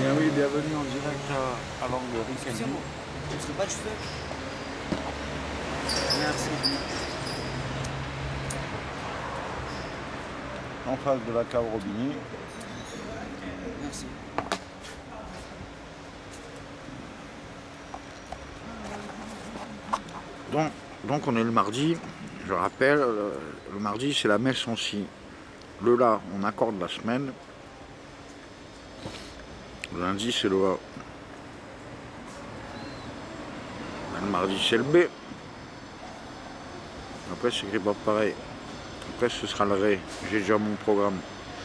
Bien oui, bienvenue en direct à l'angle Rick. Excusez-moi, je serai pas de cheveux. Merci. En face de la cave Robigny. Merci. Donc on est le mardi, je rappelle, le mardi c'est la messe en si. Le La, on accorde la semaine. Le lundi c'est le A. Le mardi c'est le B. Après c'est écrit pas pareil. Après ce sera le Ré. J'ai déjà mon programme.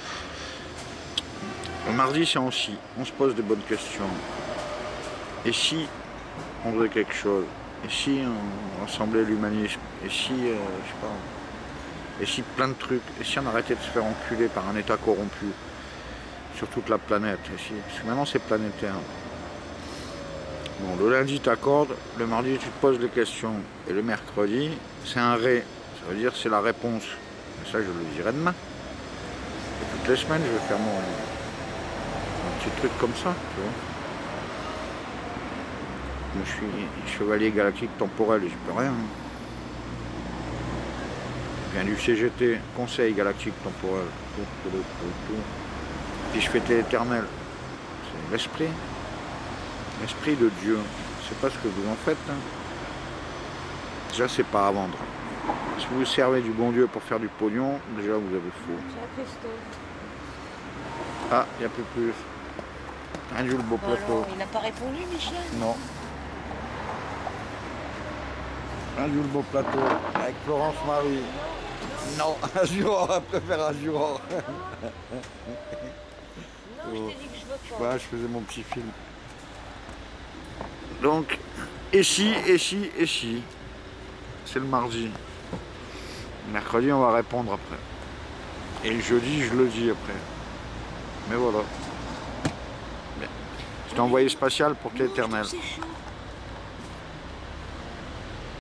Le mardi c'est en si. On se pose des bonnes questions. Et si on faisait quelque chose? Et si on ressemblait l'humanisme? Et si, je sais pas, et si plein de trucs? Et si on arrêtait de se faire enculer par un état corrompu sur toute la planète? Et si, parce que maintenant c'est planétaire. Bon, le lundi t'accordes, le mardi tu te poses des questions, et le mercredi c'est un ré, ça veut dire c'est la réponse. Et ça je le dirai demain. Et toutes les semaines je vais faire mon petit truc comme ça, tu vois. Moi, je suis chevalier galactique temporel et je peux rien. Je viens du CGT, Conseil galactique temporel. Puis je fais l'éternel. C'est l'esprit. L'esprit de Dieu. Je sais pas ce que vous en faites. Hein. Déjà, c'est pas à vendre. Si vous servez du bon Dieu pour faire du pognon, déjà vous avez faux. Ah, il n'y a plus. Un jour le beau plateau. Alors, il n'a pas répondu, Michel? Non. Un jour le beau plateau avec Florence Marie. Non, un juror, elle préfère un juror. Non, je t'ai dit que je veux pas. Voilà, je faisais mon petit film. Donc, et si, c'est le mardi. Mercredi, on va répondre après. Et le jeudi, je le dis après. Mais voilà. Bien. Je t'ai envoyé spatial pour l'éternel. C'est chaud.